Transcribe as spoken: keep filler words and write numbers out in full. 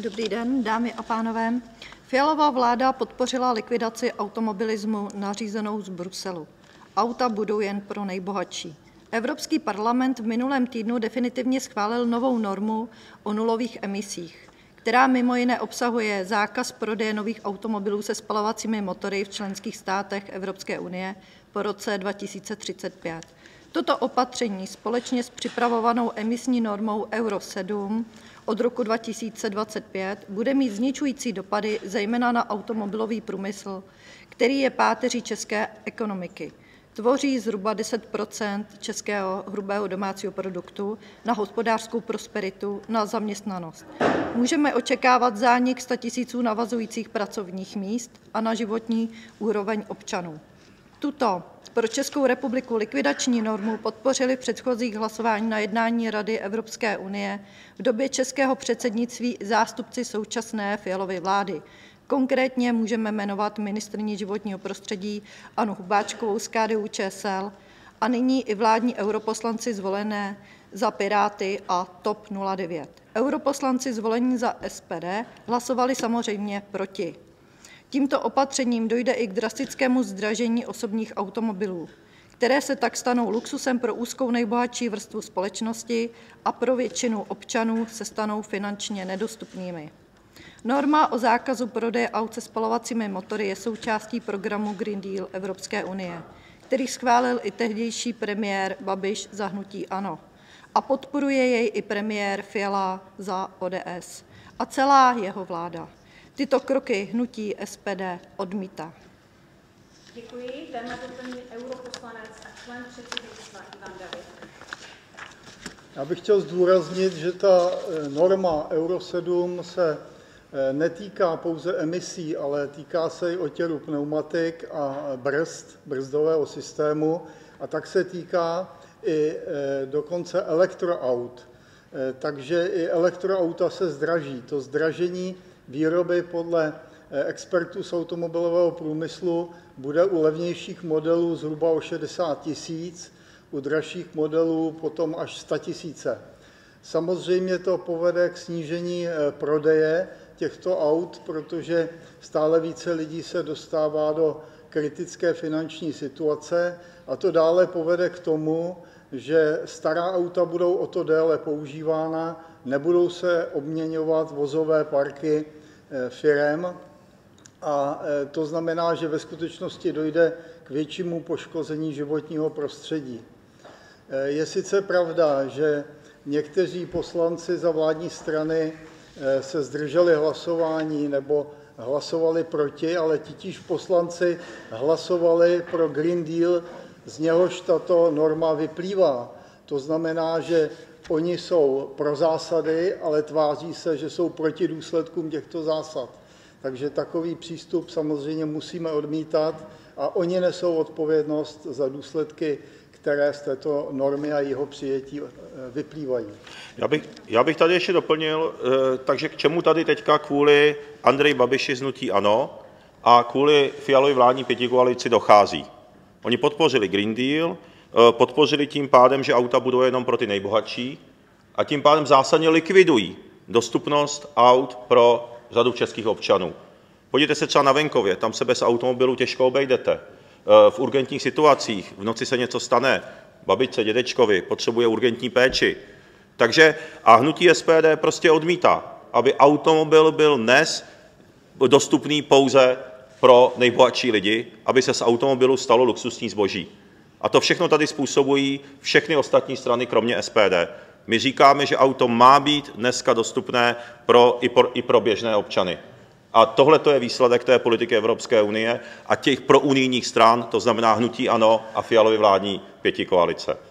Dobrý den, dámy a pánové. Fialová vláda podpořila likvidaci automobilismu nařízenou z Bruselu. Auta budou jen pro nejbohatší. Evropský parlament v minulém týdnu definitivně schválil novou normu o nulových emisích, která mimo jiné obsahuje zákaz prodeje nových automobilů se spalovacími motory v členských státech Evropské unie po roce dva tisíce třicet pět. Toto opatření společně s připravovanou emisní normou Euro sedm od roku dva tisíce dvacet pět bude mít zničující dopady zejména na automobilový průmysl, který je páteří české ekonomiky. Tvoří zhruba deset procent českého hrubého domácího produktu, na hospodářskou prosperitu, na zaměstnanost. Můžeme očekávat zánik statisíců navazujících pracovních míst a na životní úroveň občanů. Tuto pro Českou republiku likvidační normu podpořili v předchozích hlasování na jednání Rady Evropské unie v době českého předsednictví zástupci současné Fialovy vlády. Konkrétně můžeme jmenovat ministryni životního prostředí Annu Hubáčkovou z K D U Č S L a nyní i vládní europoslanci zvolené za Piráty a T O P nula devět. Europoslanci zvolení za S P D hlasovali samozřejmě proti. Tímto opatřením dojde i k drastickému zdražení osobních automobilů, které se tak stanou luxusem pro úzkou nejbohatší vrstvu společnosti a pro většinu občanů se stanou finančně nedostupnými. Norma o zákazu prodeje aut se spalovacími motory je součástí programu Green Deal Evropské unie, který schválil i tehdejší premiér Babiš za hnutí ANO. A podporuje jej i premiér Fiala za O D S a celá jeho vláda. Tyto kroky hnutí S P D odmítá. Děkuji. Téma doplní europoslanec a člen předsednictva Ivan David. Já bych chtěl zdůraznit, že ta norma Euro sedm se netýká pouze emisí, ale týká se i otěru pneumatik a brzd, brzdového systému, a tak se týká i dokonce elektroaut. Takže i elektroauta se zdraží. To zdražení výroby podle expertů z automobilového průmyslu bude u levnějších modelů zhruba o šedesát tisíc, u dražších modelů potom až sto tisíce. Samozřejmě to povede k snížení prodeje těchto aut, protože stále více lidí se dostává do kritické finanční situace a to dále povede k tomu, že stará auta budou o to déle používána, nebudou se obměňovat vozové parky firem a to znamená, že ve skutečnosti dojde k většímu poškození životního prostředí. Je sice pravda, že někteří poslanci za vládní strany se zdrželi hlasování nebo hlasovali proti, ale titíž poslanci hlasovali pro Green Deal, z něhož tato norma vyplývá. To znamená, že oni jsou pro zásady, ale tváří se, že jsou proti důsledkům těchto zásad. Takže takový přístup samozřejmě musíme odmítat a oni nesou odpovědnost za důsledky, které z této normy a jeho přijetí vyplývají. Já bych, já bych tady ještě doplnil, takže k čemu tady teďka kvůli Andreji Babiši z hnutí ANO a kvůli Fialově vládní pětikoalici dochází. Oni podpořili Green Deal, podpořili tím pádem, že auta budou jenom pro ty nejbohatší a tím pádem zásadně likvidují dostupnost aut pro řadu českých občanů. Podívejte se třeba na venkově, tam se bez automobilu těžko obejdete. V urgentních situacích, v noci se něco stane, babičce, dědečkovi, potřebuje urgentní péči. Takže a hnutí S P D prostě odmítá, aby automobil byl dnes dostupný pouze pro nejbohatší lidi, aby se z automobilu stalo luxusní zboží. A to všechno tady způsobují všechny ostatní strany, kromě S P D. My říkáme, že auto má být dneska dostupné pro, i, pro, i pro běžné občany. A tohle je výsledek té politiky Evropské unie a těch prounijních stran, to znamená hnutí ANO a Fialovy vládní pětikoalice.